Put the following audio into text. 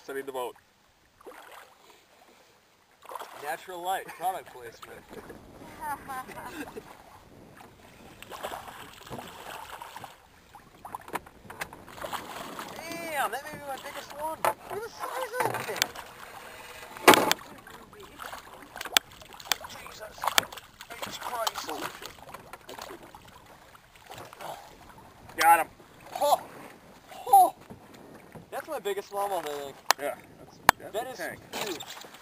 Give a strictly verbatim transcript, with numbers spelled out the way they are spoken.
setting the boat. Natural light, product placement. Damn, that may be my biggest one. Look at the size of that thing. Jesus. Jesus Christ. Got him. Oh. Oh. That's my biggest smallmouth, I think. Yeah, that's, that's That a is tank. huge.